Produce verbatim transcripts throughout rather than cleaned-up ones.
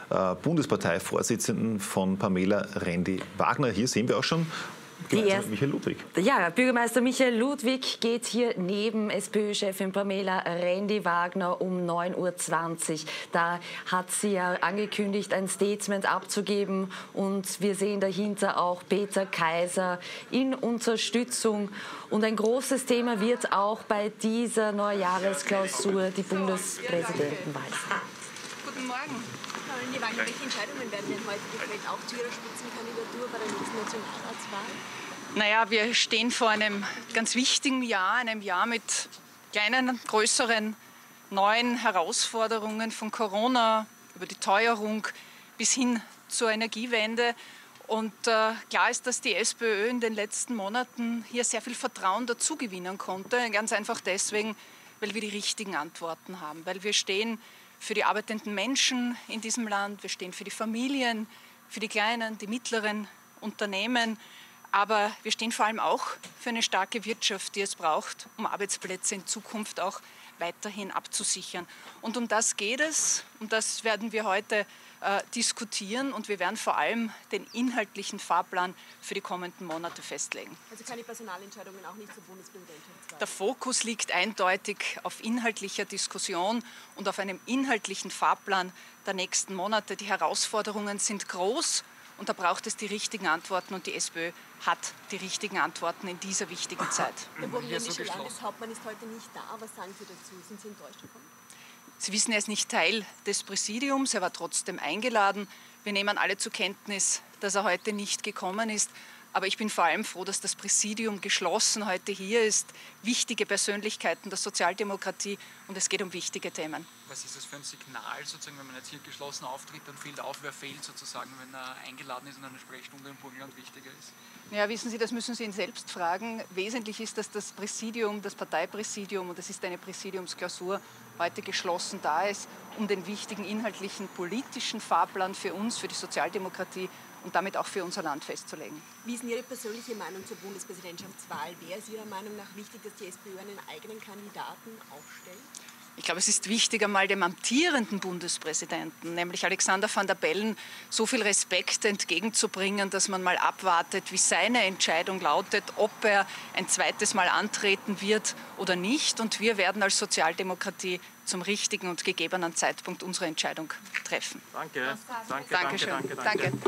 äh, Bundesparteivorsitzenden von Pamela Rendi-Wagner. Hier sehen wir auch schon Erste, Michael Ludwig. Ja, Bürgermeister Michael Ludwig geht hier neben SPÖ-Chefin Pamela Rendi-Wagner um neun Uhr zwanzig. Da hat sie ja angekündigt, ein Statement abzugeben. Und wir sehen dahinter auch Peter Kaiser in Unterstützung. Und ein großes Thema wird auch bei dieser Neujahresklausur die Bundespräsidentenwahl sein. Guten Morgen. Frau Rendi-Wagner, welche Entscheidungen werden denn heute gefällt, auch zu Ihrer Spitzenkandidatur bei der nächsten Nationalratswahl? Naja, wir stehen vor einem ganz wichtigen Jahr, einem Jahr mit kleinen, größeren, neuen Herausforderungen von Corona über die Teuerung bis hin zur Energiewende. Und äh, klar ist, dass die SPÖ in den letzten Monaten hier sehr viel Vertrauen dazugewinnen konnte. Ganz einfach deswegen, weil wir die richtigen Antworten haben, weil wir stehen für die arbeitenden Menschen in diesem Land, wir stehen für die Familien, für die kleinen, die mittleren Unternehmen, aber wir stehen vor allem auch für eine starke Wirtschaft, die es braucht, um Arbeitsplätze in Zukunft auch weiterhin abzusichern. Und um das geht es, und das werden wir heute äh, diskutieren, und wir werden vor allem den inhaltlichen Fahrplan für die kommenden Monate festlegen. Also keine Personalentscheidungen auch nicht zur Bundespräsidentschaftswahl? Der Fokus liegt eindeutig auf inhaltlicher Diskussion und auf einem inhaltlichen Fahrplan der nächsten Monate. Die Herausforderungen sind groß. Und da braucht es die richtigen Antworten, und die SPÖ hat die richtigen Antworten in dieser wichtigen Zeit. Der burgenländische Landeshauptmann ist heute nicht da. Was sagen Sie dazu? Sind Sie enttäuscht davon? Sie wissen, er ist nicht Teil des Präsidiums. Er war trotzdem eingeladen. Wir nehmen alle zur Kenntnis, dass er heute nicht gekommen ist. Aber ich bin vor allem froh, dass das Präsidium geschlossen heute hier ist. Wichtige Persönlichkeiten der Sozialdemokratie, und es geht um wichtige Themen. Was ist das für ein Signal, sozusagen, wenn man jetzt hier geschlossen auftritt, dann fehlt auf, wer fehlt sozusagen, wenn er eingeladen ist und eine Sprechstunde im Burgenland wichtiger ist? Ja, wissen Sie, das müssen Sie ihn selbst fragen. Wesentlich ist, dass das Präsidium, das Parteipräsidium, und das ist eine Präsidiumsklausur, heute geschlossen da ist, um den wichtigen inhaltlichen politischen Fahrplan für uns, für die Sozialdemokratie und damit auch für unser Land festzulegen. Wie ist denn Ihre persönliche Meinung zur Bundespräsidentschaftswahl? Wäre es Ihrer Meinung nach wichtig, dass die SPÖ einen eigenen Kandidaten aufstellt? Ich glaube, es ist wichtig, einmal dem amtierenden Bundespräsidenten, nämlich Alexander Van der Bellen, so viel Respekt entgegenzubringen, dass man mal abwartet, wie seine Entscheidung lautet, ob er ein zweites Mal antreten wird oder nicht. Und wir werden als Sozialdemokratie zum richtigen und gegebenen Zeitpunkt unsere Entscheidung treffen. Danke. Danke. Dankeschön. Danke. Danke. Danke.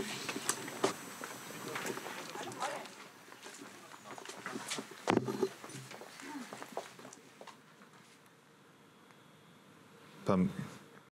Pam